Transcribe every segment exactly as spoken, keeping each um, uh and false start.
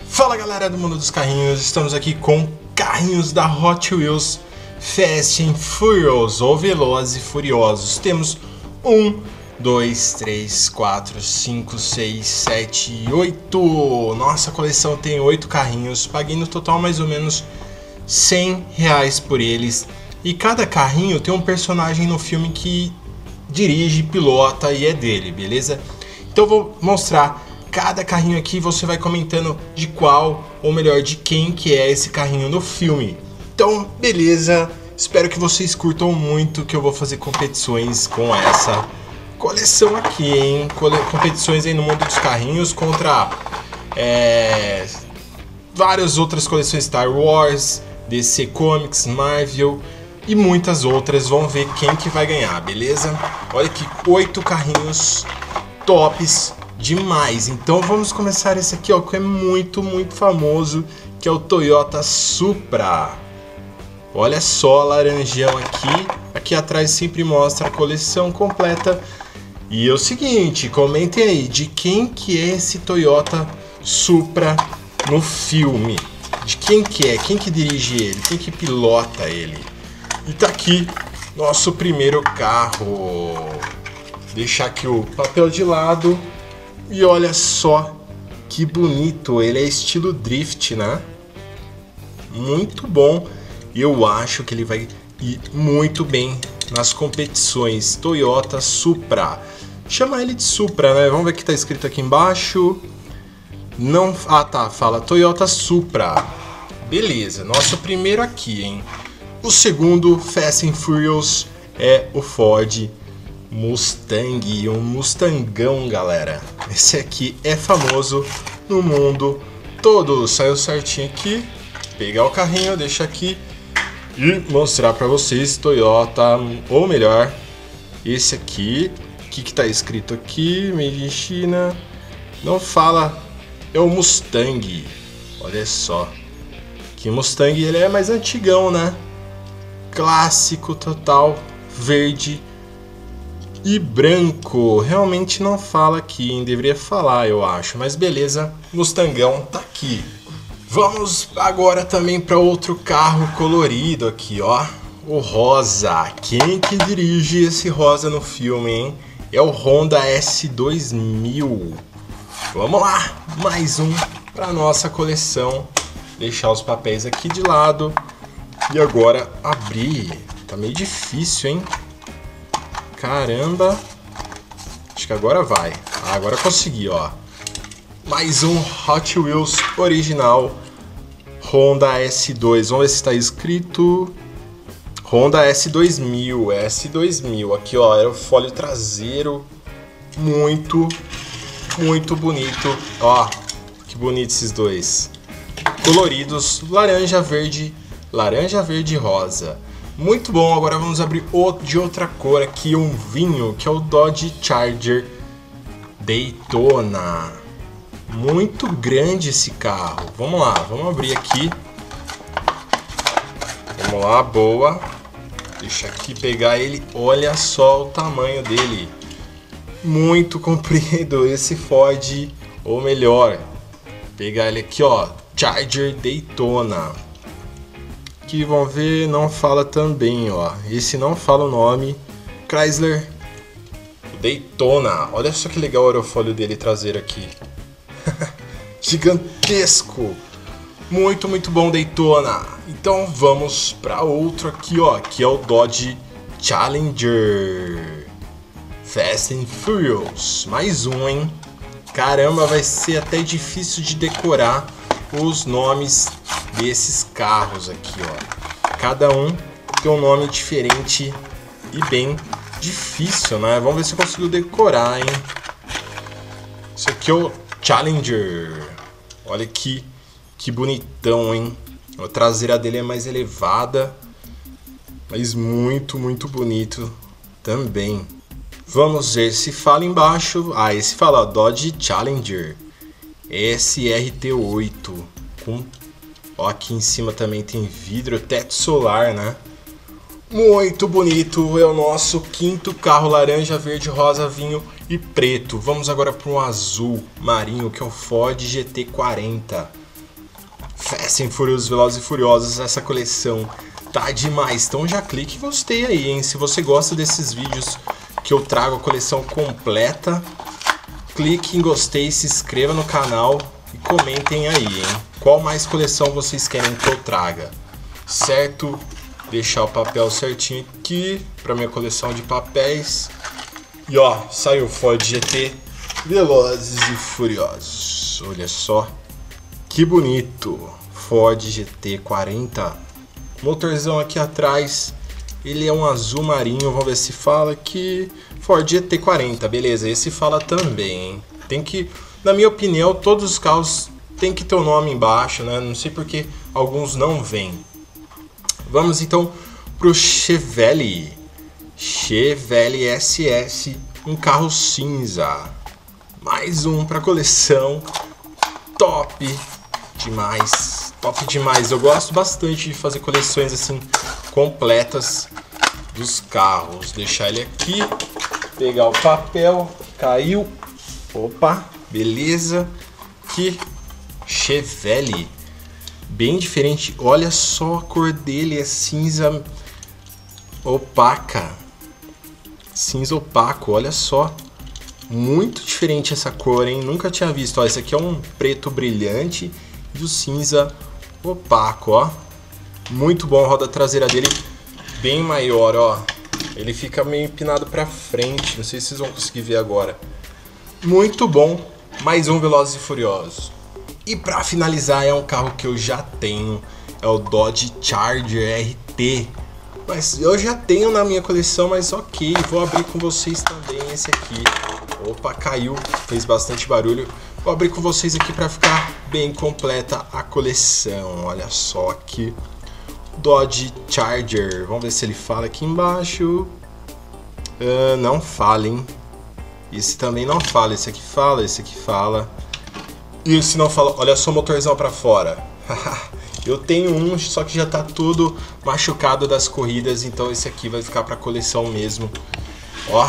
Fala galera do mundo dos carrinhos, estamos aqui com carrinhos da Hot Wheels Fast and Furious, ou Velozes e Furiosos. Temos um, dois, três, quatro, cinco, seis, sete e oito. Nossa coleção tem oito carrinhos, paguei no total mais ou menos cem reais por eles. E cada carrinho tem um personagem no filme que dirige, pilota e é dele, beleza? Então eu vou mostrar cada carrinho aqui, você vai comentando de qual, ou melhor, de quem que é esse carrinho no filme. Então, beleza, espero que vocês curtam muito, que eu vou fazer competições com essa coleção aqui, hein? Competições aí no mundo dos carrinhos contra é, várias outras coleções Star Wars, D C Comics, Marvel e muitas outras. Vamos ver quem que vai ganhar, beleza? Olha aqui, oito carrinhos tops demais. Então vamos começar esse aqui, ó, que é muito, muito famoso, que é o Toyota Supra. Olha só, laranjão aqui. Aqui atrás sempre mostra a coleção completa. E é o seguinte, comentem aí, de quem que é esse Toyota Supra no filme? De quem que é? Quem que dirige ele? Quem que pilota ele? E tá aqui nosso primeiro carro. Deixar aqui o papel de lado. E olha só que bonito, ele é estilo drift, né? Muito bom. Eu acho que ele vai ir muito bem nas competições. Toyota Supra. Chama ele de Supra, né? Vamos ver o que tá escrito aqui embaixo. Não, ah tá, fala Toyota Supra. Beleza, nosso primeiro aqui, hein? O segundo, Fast and Furious, é o Ford Mustang, um Mustangão, galera. Esse aqui é famoso no mundo todo. Saiu certinho aqui. Pegar o carrinho, deixar aqui e mostrar para vocês. Toyota, ou melhor, esse aqui. O que que tá escrito aqui? Made in China. Não fala. É o Mustang. Olha só. Que Mustang, ele é mais antigão, né? Clássico total, verde e branco. Realmente não fala aqui, hein? Deveria falar, eu acho. Mas beleza, Mustangão tá aqui. Vamos agora também para outro carro colorido aqui, ó. O rosa. Quem que dirige esse rosa no filme, hein? É o Honda S dois mil. Vamos lá, mais um para nossa coleção. Deixar os papéis aqui de lado. E agora abrir. Tá meio difícil, hein? Caramba. Acho que agora vai. Ah, agora consegui, ó. Mais um Hot Wheels original Honda S dois. Vamos ver se está escrito Honda S dois mil. S dois mil. Aqui, ó, era o aerofólio traseiro. Muito, muito bonito. Ó, que bonito esses dois. Coloridos, laranja, verde, laranja, verde e rosa. Muito bom. Agora vamos abrir outro de outra cor aqui, um vinho, que é o Dodge Charger Daytona. Muito grande esse carro. Vamos lá, vamos abrir aqui. Vamos lá, boa. Deixa aqui pegar ele. Olha só o tamanho dele. Muito comprido esse Ford, ou melhor, pegar ele aqui, ó, Charger Daytona. Aqui vão ver, não fala também, ó. Esse não fala o nome. Chrysler Daytona. Olha só que legal o aerofólio dele traseiro aqui. Gigantesco. Muito, muito bom, Daytona. Então vamos para outro aqui, ó, que é o Dodge Challenger Fast and Furious. Mais um, hein? Caramba, vai ser até difícil de decorar os nomes desses carros aqui, ó. Cada um tem um nome diferente e bem difícil, né? Vamos ver se eu consigo decorar, hein? Esse aqui é o Challenger. Olha que, que bonitão, hein? A traseira dele é mais elevada, mas muito, muito bonito também. Vamos ver se fala embaixo. Ah, esse fala, ó, Dodge Challenger S R T oito. Com... Ó, aqui em cima também tem vidro, teto solar, né? Muito bonito. É o nosso quinto carro, laranja, verde, rosa, vinho e preto. Vamos agora para um azul marinho, que é o Ford G T quarenta. Fast and Furious, Velozes e Furiosos, essa coleção tá demais. Então já clique em gostei aí, hein? Se você gosta desses vídeos que eu trago a coleção completa, clique em gostei, se inscreva no canal e comentem aí, hein? Qual mais coleção vocês querem que eu traga, certo? Deixar o papel certinho aqui para minha coleção de papéis. E ó, saiu o Ford G T Velozes e Furiosos. Olha só que bonito, Ford G T quarenta. Motorzão aqui atrás, ele é um azul marinho. Vamos ver se fala aqui. Ford G T quarenta, beleza, esse fala também, hein? Tem que, na minha opinião, todos os carros tem que ter o nome embaixo, né? Não sei porque alguns não vêm. Vamos então pro Chevelle. Chevelle S S, um carro cinza. Mais um para coleção. Top demais, top demais. Eu gosto bastante de fazer coleções assim completas dos carros. Deixar ele aqui, pegar o papel, caiu. Opa, beleza. Que Chevelle, bem diferente. Olha só a cor dele, é cinza opaca. Cinza opaco, olha só. Muito diferente essa cor, hein? Nunca tinha visto. Ó, esse aqui é um preto brilhante e o cinza opaco, ó. Muito bom, a roda traseira dele bem maior, ó. Ele fica meio empinado pra frente. Não sei se vocês vão conseguir ver agora. Muito bom. Mais um Velozes e Furiosos. E pra finalizar, é um carro que eu já tenho. É o Dodge Charger R T. Mas eu já tenho na minha coleção, mas ok, vou abrir com vocês também esse aqui. Opa, caiu, fez bastante barulho. Vou abrir com vocês aqui para ficar bem completa a coleção. Olha só aqui, Dodge Charger. Vamos ver se ele fala aqui embaixo. Uh, não fala, hein? Esse também não fala, esse aqui fala, esse aqui fala. E esse não fala, olha só o motorzão para fora. Eu tenho um, só que já tá tudo machucado das corridas, então esse aqui vai ficar pra coleção mesmo. Ó.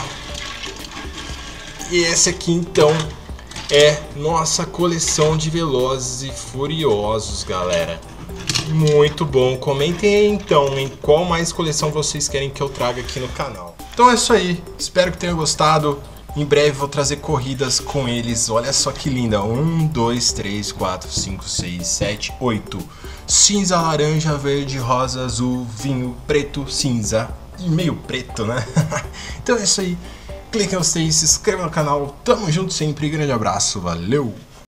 E esse aqui então é nossa coleção de Velozes e Furiosos, galera. Muito bom. Comentem aí então em qual mais coleção vocês querem que eu traga aqui no canal. Então é isso aí. Espero que tenham gostado. Em breve vou trazer corridas com eles. Olha só que linda. Um, dois, três, quatro, cinco, seis, sete, oito. Cinza, laranja, verde, rosa, azul, vinho, preto, cinza e meio preto, né? Então é isso aí. Clique em gostei, se inscreva no canal. Tamo junto sempre. Grande abraço. Valeu!